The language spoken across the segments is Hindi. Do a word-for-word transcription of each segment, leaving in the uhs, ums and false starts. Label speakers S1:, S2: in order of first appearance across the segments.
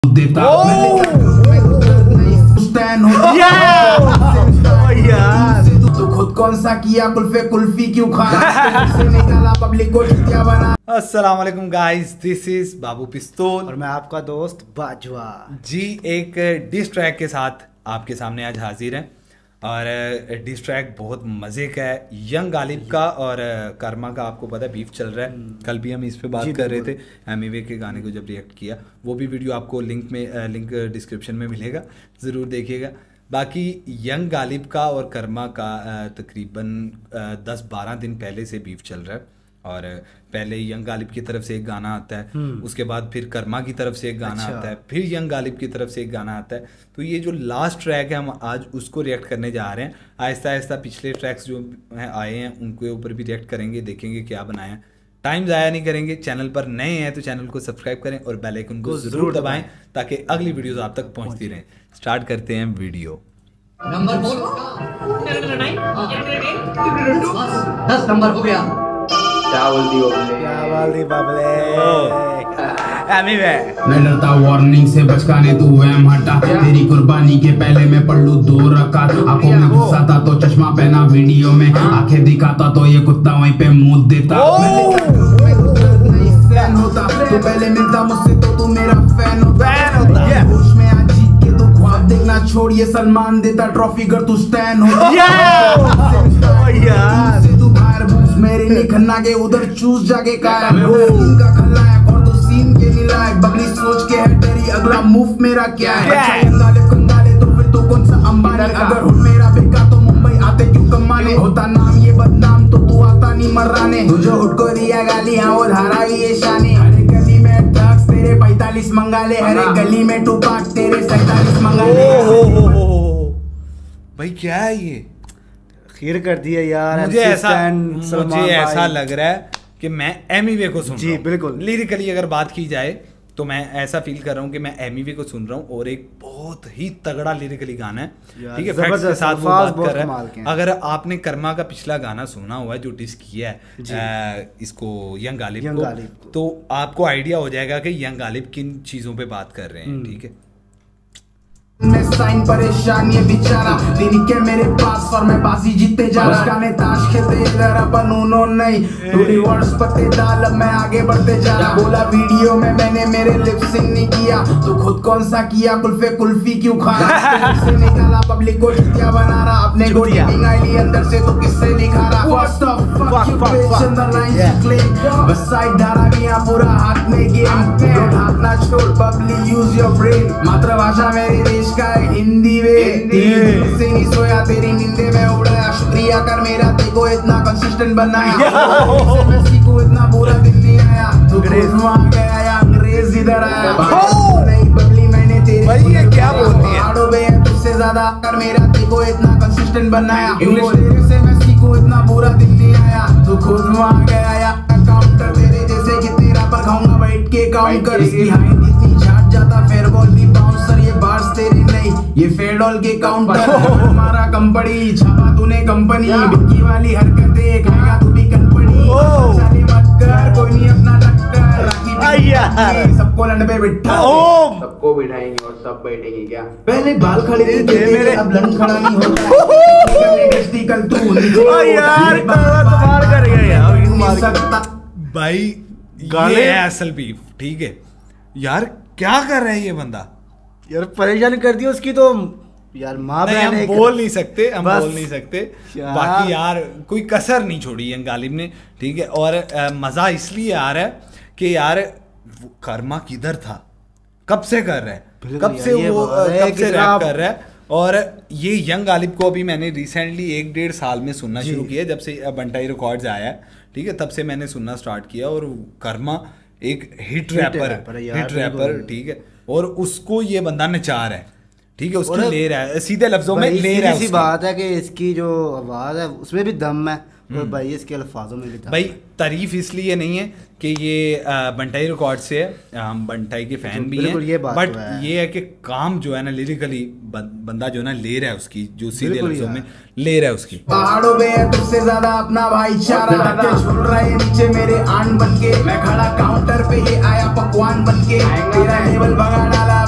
S1: देता तो खुद कौन सा किया कुल्फे कुल्फी क्यों खाया से निकाला पब्लिक को क्या बना।
S2: अस्सलाम वालेकुम गाइस, दिस इज बाबू पिस्तौल
S3: और मैं आपका दोस्त बाजवा
S2: जी। एक डिस ट्रैक के साथ आपके सामने आज हाजिर हैं और डिस ट्रैक बहुत मज़े का है। यंग गालिब का और कर्मा का आपको पता है बीफ चल रहा है। कल भी हम इस पे बात कर रहे थे एमिवे के गाने को जब रिएक्ट किया, वो भी वीडियो आपको लिंक में लिंक डिस्क्रिप्शन में मिलेगा, ज़रूर देखिएगा। बाकी यंग गालिब का और कर्मा का तकरीबन दस बारह दिन पहले से बीफ चल रहा है और पहले यंग गालिब की तरफ से एक गाना आता है, उसके बाद फिर कर्मा की तरफ से एक गाना अच्छा। आता है, फिर यंग गालिब की तरफ से एक गाना आता है। तो ये जो लास्ट ट्रैक है हम आज उसको रिएक्ट करने जा रहे हैं। आहिस्ता आहिस्ता पिछले ट्रैक्स जो हैं आए हैं उनके ऊपर भी रिएक्ट करेंगे, देखेंगे क्या बनाया। टाइम ज़ाया नहीं करेंगे। चैनल पर नए हैं तो चैनल को सब्सक्राइब करें और बेल आइकन को जरूर दबाएं ताकि अगली वीडियोस आप तक पहुंचती रहें। स्टार्ट करते हैं वीडियो।
S4: नंबर बोल। दस नंबर हो गया।
S1: क्या बोलती हो
S3: क्या बोलती बाबले एमिवे।
S1: मैं डरता वार्निंग से बचकाने तू वहम हटा, तेरी कुर्बानी के पहले मैं पढ़ लूं दो रकात। आंखों में गुस्सा था तो चश्मा पहना वीडियो में, आंखें दिखाता तो ये कुत्ता वहीं पे मुंह देता। होता तो पहले मिलता मुझसे तो तू मेरा फैन होता। होश में आज जीत के तो ख्वाब देखना छोड़, ये सलमान देता ट्रॉफी अगर तू स्टैंड होता। तू बाहर बूस मेरे नहीं खन्ना के उधर चूस जाके काया का खलनायक और तो सीन के नीलायक बगली सोच के है तेरी अगला मूव मेरा क्या है। अच्छा कंगाले कंगाले तो फिर तो कौन सा अंबानी, अगर हो मेरा बेका तो मुंबई आते क्यों कमाने। होता नाम ये बदनाम तो तू आता नहीं मर्राने, तुझे हुट को दिया गाली हाँ वो धारा ये शानी। हरे गली में ड्रग्स तेरे पैतालीस मंगाले, हरे गली में टूपाक तेरे सैतालीस मंगाले।
S2: भाई क्या है ये,
S3: खीर कर दिया यार।
S2: मुझे ऐसा मुझे ऐसा लग रहा है कि मैं एमिवे को सुन
S3: जी
S2: रहा हूं।
S3: बिल्कुल
S2: लिरिकली अगर बात की जाए तो मैं ऐसा फील कर रहा हूँ कि मैं एमिवे को सुन रहा हूँ और एक बहुत ही तगड़ा लिरिकली गाना है, ठीक है, फैक्ट्स के साथ वो बात कर रहा है। अगर आपने कर्मा का पिछला गाना सुना हुआ है जो डिस किया है आ, इसको यंग गालिब को, तो आपको आइडिया हो जाएगा कि यंग गालिब किन चीजों पे बात कर रहे हैं, ठीक है।
S1: मैं साइन परेशान ये बेचारा दिन के मेरे पास और मैं बाजी जीते जा रहा। गाने ताश खेलते इधर अपन उनो नहीं, तू रिवर्स पत्ते डाल मैं आगे बढ़ते जा रहा। बोला वीडियो में मैंने मेरे लिप सिंक नहीं किया तो खुद कौन सा किया कुल्फे कुल्फी क्यों खाया। से निकाला पब्लिक को क्या बना रहा, अपने को टीमिंग आईली अंदर से तो किससे दिखा रहा। First off fuck you bitch in the line claim बस साइड धारा भी यहां पूरा हाथ में गेम। हाथ ना छोड़ बबली यूज योर ब्रेन, मातृभाषा मेरी देश का हिंदी में से नहीं सोया तेरी नींदे में उड़ाया। शुक्रिया कर मेरा तेको इतना कंसिस्टेंट बनाया, मेसी को इतना बुरा दिन नहीं आया। तू अंग्रेज आ गया या अंग्रेज इधर आया। नहीं बबली मैंने तेरी
S2: भाई ये क्या बोलती है
S1: आड़ो बे तुझसे ज्यादा कर मेरा तेको इतना कंसिस्टेंट बनाया। इंग्लिश तेरे से मेसी को इतना बुरा दिन नहीं आया। तू खुद आ गया या काउंटर तेरे जैसे कि तेरा पर खाऊंगा बैठ के काउंट कर। इसकी हाइट इतनी झाट जाता फेयर बॉल भी बाउंसर, ये बार्स तेरी नहीं ये फेडोल के काउंटर। हमारा कंपनी छापा तूने कंपनी, बिक्की वाली हरकतें खाएगा तू भी कंपनी। चाली मत कर कोई नहीं अपना टक्कर, राखी सबको लंड पे बिठा, सबको बिठाएंगे और सब बैठेंगे। क्या पहले बाल खड़े थे मेरे अब लंड खड़ा नहीं होता। कल तू
S3: यार कमाल कर गया यार
S2: भाई, ये है असल बीफ, ठीक है यार। क्या कर रहा है ये बंदा
S3: यार, परेशान कर दिया उसकी तो यार माँ बहन।
S2: हम बोल नहीं सकते, हम बोल नहीं सकते। बाकी यार कोई कसर नहीं छोड़ी यंग गालिब ने, ठीक है। और आ, मजा इसलिए आ रहा है कि यार कर्मा किधर था, कब से कर रहा है, कब से वो कब से रैप कर रहा है। और ये यंग गालिब को अभी मैंने रिसेंटली एक डेढ़ साल में सुनना शुरू किया, जब से बंटाई रिकॉर्ड्स आया है, ठीक है, तब से मैंने सुनना स्टार्ट किया। और कर्मा एक हिट रैपर हिट रैपर ठीक है, और उसको ये बंदा नचा रहा है, ठीक है, उसकी ले रहा है, सीधे लफ्जों में ले रहा है।
S3: ऐसी बात है कि इसकी जो आवाज है उसमें भी दम है और भाई इसके अल्फाजों में भी दम।
S2: भाई तारीफ इसलिए नहीं है कि ये बंटाई रिकॉर्ड से है, हम बंटाई के फैन भी हैं, ये बट है। ये है कि काम जो है ना लिरिकली बंदा जो ना ले रहा है उसकी, जो सीधे लफ्जों में ले रहा है उसकी।
S1: पहाड़ों पे है तुझसे ज्यादा अपना भाईचारा, छोड़ रहा है नीचे मेरे आन बनके, मैं खड़ा काउंटर पे ये आया पकवान बनके, तेरा लेवल भगा डाला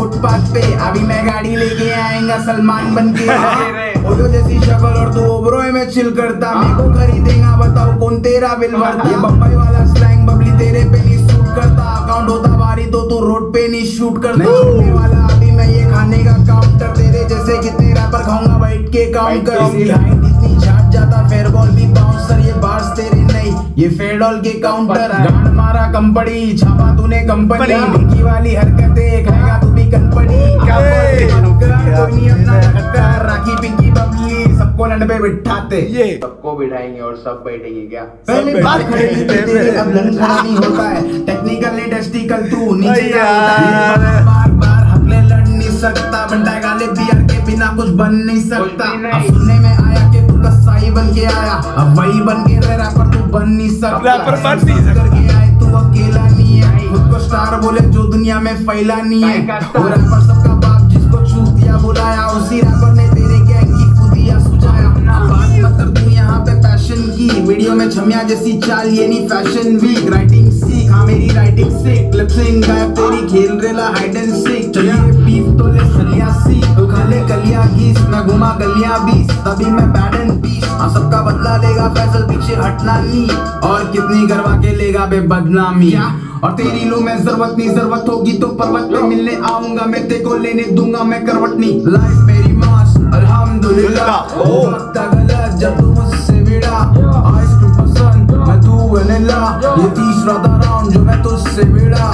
S1: फुटपाथ पे, अभी मैं गाड़ी लेके आएगा सलमान बन के। ओयो जैसी शक्ल और तू ओबरोए में चिल करता, मेरे को खरीदेगा बताओ कौन तेरा बिल भरता। ये बम्बई वाला स्लैंग बबली तेरे पे नहीं सूट करता, अकाउंट होता भारी तो तू रोड पे नहीं शूट करता। नहीं छूटने वाला अभी मैं ये खाने का काउंटर, तेरे जैसे कितने रैपर खाऊंगा बैठ के काउंट कर। इतनी झाट जाता फेयर बॉल भी बाउंसर, ये बार्स तेरे नहीं ये फेडॉल के काउंटर। गांड मारा कंपनी, छापा तूने कंपनी, डिक्की वाली हरकतें खाएगा तू भी कंपनी। क्या कोई नहीं अपना टक्कर, राखी पिंकी बबली सबको लंड पे बिठाते,
S2: ये
S1: सबको बिठाएंगे और सब बैठेंगे। क्या पहले बात खड़ी तेरे अब लंडा नहीं होता है, टेक्निकली टेस्टिकल तू नीचे जाता है। बार बार हकले लड़ नहीं सकता, बंटा गाले बियर के बिना कुछ बन नहीं सकता। अब सुनने में आया कि तू कसाई बन के आया, अब वही बन के रह रैपर तू बन नहीं सकता।
S2: रैपर बन नहीं सकता
S1: करके आए तू अकेला नहीं है, खुद को स्टार बोले जो दुनिया में फैला नहीं है। वो रैपर सबका बाप जिसको चूतिया बुलाया, उसी रैपर ने तेरे गैंग की खुदिया सुझाया। बात मत कर तू यहाँ पे पैशन की, वीडियो में छमिया जैसी चाल ये नहीं फैशन वीक। राइटिंग सीख हाँ मेरी राइटिंग सीख, क्लिप्सिंग गायब तेरी खेल रेला हाइड एंड सीख। चलिए बीफ तो ले सलिया सी, तू खा ले कलिया घीस, मैं घुमा गलियां बीस, तभी मैं बैड एंड पीस। हाँ सबका बदला लेगा फैसल पीछे हटना नहीं, और कितनी करवा के लेगा बे बदनामी। और तेरी लो मैं जरूरत नहीं, जरूरत होगी तो पर्वत पे मिलने आऊंगा मैं, तेरे को लेने दूंगा मैं करवट नहीं। लाइफ मेरी मास अल्हम्दुलिल्लाह, वक्त गलत जब तू मुझसे भिड़ा। आइसक्रीम पसंद मैं तू वनीला, ये तीसरा था राउंड जो मैं तुझसे भिड़ा।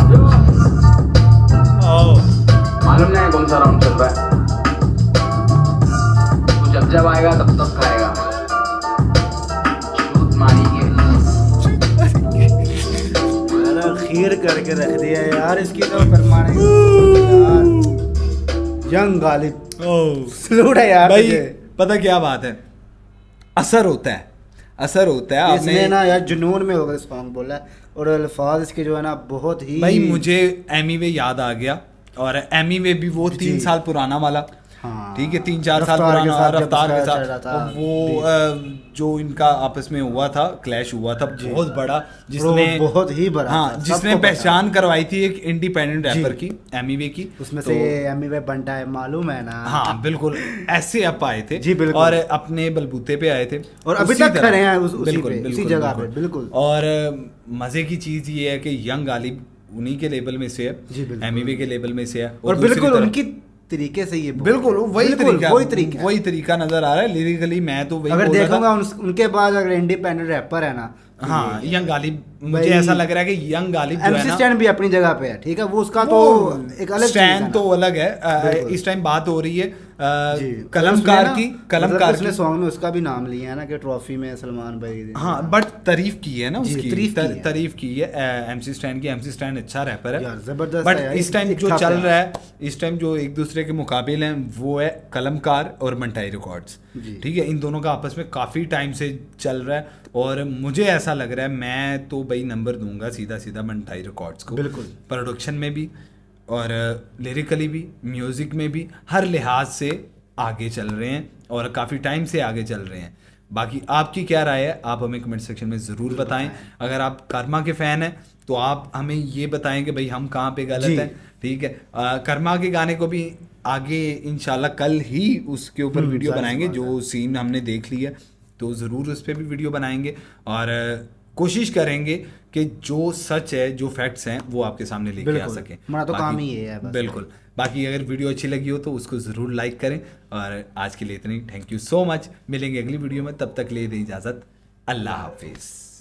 S1: मालूम नहीं कौन सा राउंड चल रहा है, तू जब जब आएगा तब तब खाएगा। छूत मारी के
S3: खीर करके रख दिया यार, इसकी तो फरमाने यार। यंग गालिब सलूट है यार
S2: भाई,
S3: तुझे।
S2: पता क्या बात है, असर होता है, असर होता है।
S3: इसने
S2: आपने
S3: ना यार जुनून में होकर सॉन्ग बोला है, और अल्फाज इसके जो है ना बहुत ही।
S2: भाई मुझे एमी वे याद आ गया, और एमी वे भी वो तीन साल पुराना वाला,
S3: हाँ,
S2: ठीक है, तीन चार साल
S3: रफ्तार के
S2: पुराना
S3: साथ जब
S2: रफ्तार के
S3: उसका
S2: साथ
S3: चल रहा था,
S2: और वो अ, जो इनका आपस में हुआ था, क्लैश हुआ था बहुत बड़ा, जिसने
S3: वो बहुत ही बड़ा
S2: हाँ
S3: था,
S2: जिसने
S3: सबको पता
S2: पहचान करवाई थी एक इंडिपेंडेंट
S3: जी।
S2: रैपर की, एमी वे की।
S3: उसमें
S2: तो,
S3: से एमी वे बंटा है मालूम है ना।
S2: हाँ बिल्कुल, ऐसे अप आए थे
S3: जी, बिल्कुल।
S2: और अपने बलबूते पे आए थे,
S3: और अभी
S2: उसी
S3: तक
S2: तरह।
S3: खड़े हैं उस- उसी
S2: बिल्कुल,
S3: पे,
S2: बिल्कुल,
S3: उसी जगह
S2: बिल्कुल।
S3: पे, बिल्कुल।
S2: और अ, मजे की चीज ये है कि यंग गालिब उन्हीं के लेवल में से है,
S3: जी, बिल्कुल।
S2: एमी वे के लेवल में से है,
S3: और
S2: दूसरी
S3: बिल्कुल
S2: तरफ-
S3: उनकी तरीके से ये बोल
S2: बिल्कुल
S3: रहे हैं।
S2: वही
S3: बिल्कुल,
S2: तरीका
S3: वही तरीका
S2: वही तरीका नजर आ रहा है लिरिकली। मैं तो वही
S3: अगर
S2: बोल रहा था।
S3: देखूंगा उन, उनके बाद अगर इंडिपेंडेंट रैपर है ना,
S2: हाँ यंग गालिब, मुझे
S3: भाई,
S2: ऐसा लग रहा है कि यंग गालिब जो है
S3: एमसी
S2: ना,
S3: स्टैंड भी अपनी जगह पे है, ठीक है, वो उसका तो एक अलग चीज़ है
S2: स्टैंड
S3: ना।
S2: तो अलग है। अ,
S3: बिल्कुल।
S2: इस टाइम बात हो रही है अ,
S3: जी।
S2: कलमकार
S3: उसमें
S2: की,
S3: ना,
S2: कलमकार
S3: मतलब उसने
S2: की।
S3: सॉन्ग में उसका भी नाम लिया है ना कि ट्रॉफी में सलमान भाई।
S2: हाँ बट तारीफ की है ना
S3: जी,
S2: उसकी,
S3: तारीफ की
S2: तर,
S3: है।
S2: तारीफ की है एमसी स्टैंड की। एमसी स्टैंड अच्छा रैपर है
S3: यार जबरदस्त
S2: बट
S3: है यार,
S2: इस टाइम
S3: एक
S2: जो
S3: था
S2: चल
S3: प्यार।
S2: रहा है, इस टाइम जो एक दूसरे के मुकाबले हैं वो है कलमकार और मंटाई रिकॉर्ड्स,
S3: जी।
S2: ठीक है। इन दोनों का आपस में काफ़ी टाइम से चल रहा है, और मुझे ऐसा लग रहा है मैं तो भाई नंबर दूंगा सीधा सीधा मंटाई रिकॉर्ड्स को।
S3: बिल्कुल।
S2: प्रोडक्शन में भी और लिरिकली भी, म्यूजिक में भी, हर लिहाज से आगे चल रहे हैं और काफ़ी टाइम से आगे चल रहे हैं। बाकी आपकी क्या राय है, आप हमें कमेंट सेक्शन में ज़रूर बताएं। अगर आप कर्मा के फ़ैन हैं तो आप हमें ये बताएं कि भाई हम कहाँ पे गलत
S3: जी।
S2: हैं, ठीक है। आ, कर्मा के गाने को भी आगे इंशाल्लाह कल ही उसके ऊपर वीडियो
S3: जाहिर सी
S2: बनाएंगे,
S3: बात
S2: जो सीन हमने देख लिया तो ज़रूर उस पर भी वीडियो बनाएंगे, और कोशिश करेंगे कि जो सच है, जो फैक्ट्स हैं वो आपके सामने लेके आ
S3: बिल्कुल।
S2: सकें।
S3: हमारा तो
S2: बाकी-
S3: काम ही ये है बस।
S2: बिल्कुल। बाकी अगर वीडियो अच्छी लगी हो तो उसको ज़रूर लाइक करें, और आज के लिए इतनी, थैंक यू सो मच। मिलेंगे अगली वीडियो में, तब तक ले दें इजाज़त, अल्लाह हाफिज़।